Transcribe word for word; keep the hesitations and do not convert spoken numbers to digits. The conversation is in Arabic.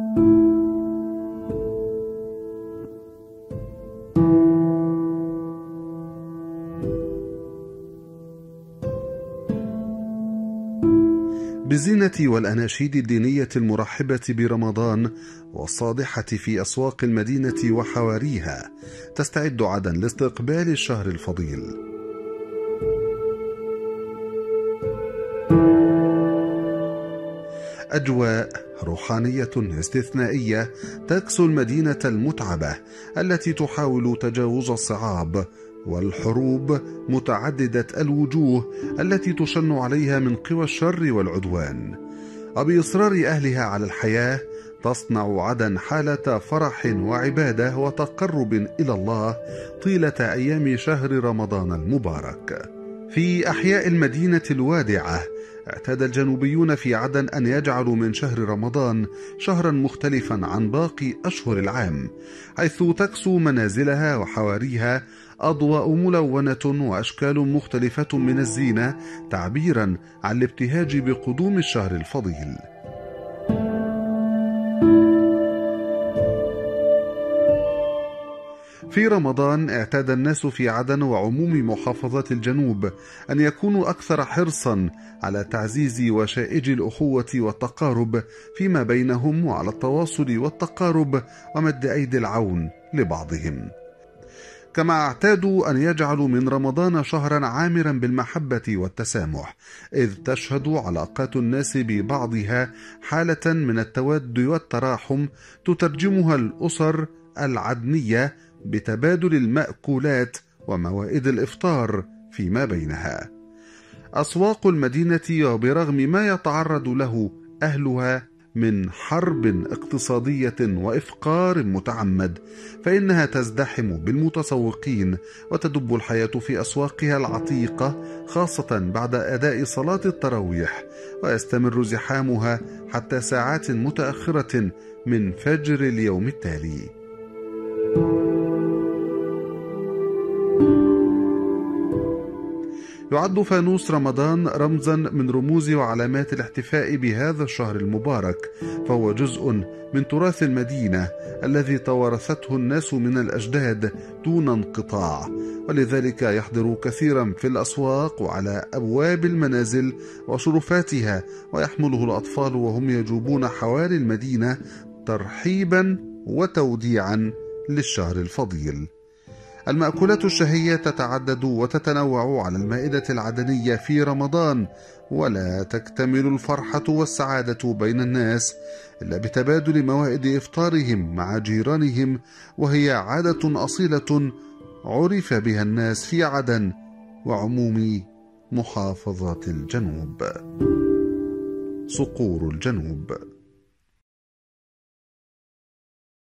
بالزينة والأناشيد الدينية المرحبة برمضان والصادحة في أسواق المدينة وحواريها، تستعد عدن لاستقبال الشهر الفضيل. أجواء روحانية استثنائية تكسو المدينة المتعبة التي تحاول تجاوز الصعاب والحروب متعددة الوجوه التي تشن عليها من قوى الشر والعدوان، وبإصرار أهلها على الحياة تصنع عدن حالة فرح وعبادة وتقرب إلى الله طيلة أيام شهر رمضان المبارك. في أحياء المدينة الوادعة اعتاد الجنوبيون في عدن أن يجعلوا من شهر رمضان شهرا مختلفا عن باقي أشهر العام، حيث تكسو منازلها وحواريها أضواء ملونة وأشكال مختلفة من الزينة تعبيرا عن الابتهاج بقدوم الشهر الفضيل. في رمضان اعتاد الناس في عدن وعموم محافظات الجنوب أن يكونوا أكثر حرصا على تعزيز وشائج الأخوة والتقارب فيما بينهم، وعلى التواصل والتقارب ومد أيدي العون لبعضهم. كما اعتادوا أن يجعلوا من رمضان شهرا عامرا بالمحبة والتسامح، إذ تشهد علاقات الناس ببعضها حالة من التود والتراحم تترجمها الأسر العدنية بتبادل المأكولات وموائد الإفطار فيما بينها. أسواق المدينة وبرغم ما يتعرض له أهلها من حرب اقتصادية وإفقار متعمد، فإنها تزدحم بالمتسوقين وتدب الحياة في أسواقها العتيقة، خاصة بعد أداء صلاة التراويح، ويستمر زحامها حتى ساعات متأخرة من فجر اليوم التالي. يعد فانوس رمضان رمزا من رموز وعلامات الاحتفاء بهذا الشهر المبارك، فهو جزء من تراث المدينة الذي توارثته الناس من الأجداد دون انقطاع، ولذلك يحضر كثيرا في الأسواق وعلى أبواب المنازل وشرفاتها، ويحمله الأطفال وهم يجوبون حواري المدينة ترحيبا وتوديعا للشهر الفضيل. المأكولات الشهية تتعدد وتتنوع على المائدة العدنية في رمضان، ولا تكتمل الفرحة والسعادة بين الناس إلا بتبادل موائد إفطارهم مع جيرانهم، وهي عادة أصيلة عرف بها الناس في عدن وعموم محافظات الجنوب. صقور الجنوب.